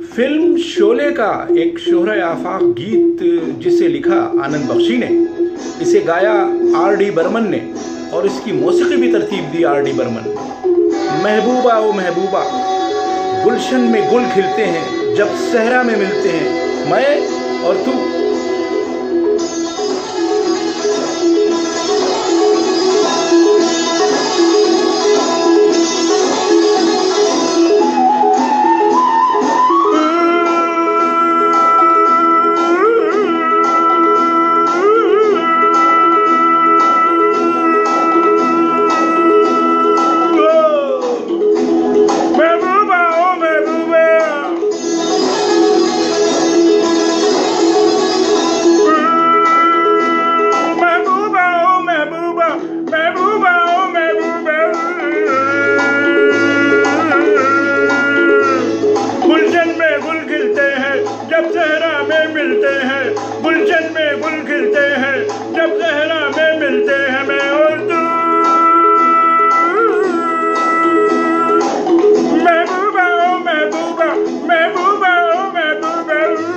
Film Sholay का एक शोहरत आफाक गीत जिसे लिखा आनंद बख्शी ने, इसे गाया आर.डी. बर्मन ने और इसकी मौसीकी भी तरतीब दी आर.डी. बर्मन ने। महबूबा ओ महबूबा, गुलशन में गुल खिलते हैं जब सहरा में मिलते हैं मैं और तू। जब सहरा में मिलते हैं, गुलशन में गुल खिलते हैं, जब सहरा में मिलते हैं मैं और तू। महबूबा ओ महबूबा, महबूबा ओ महबूबा,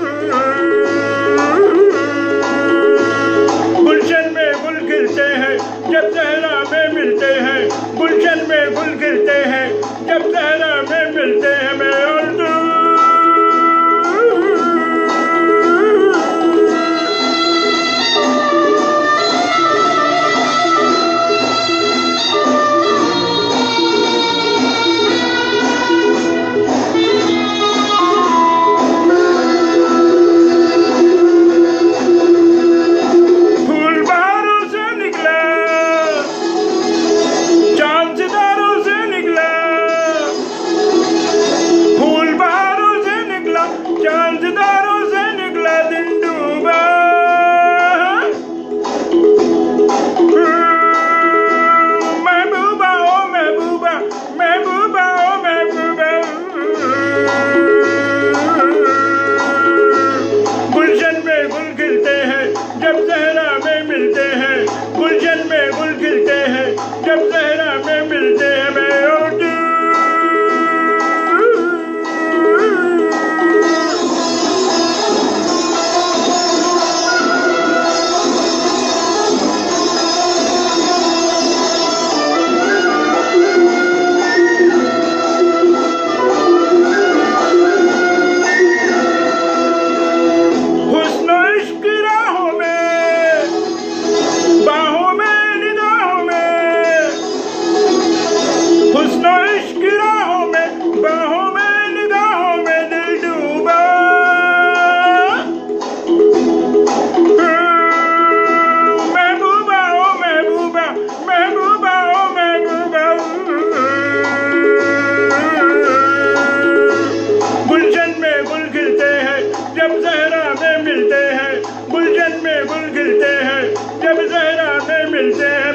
गुलशन में गुल खिलते हैं जब सहरा में मिलते हैं, गुलशन में गुल खिलते हैं जब सहरा में मिलते हैं मैं और तू। जब सहरा में मिलते हैं, गुलशन में गुल खिलते हैं, जब सहरा में मिलते हैं मैं और तू। जब सहरा में मिलते हैं, गुलशन में गुल खिलते हैं, जब सहरा में मिलते हैं।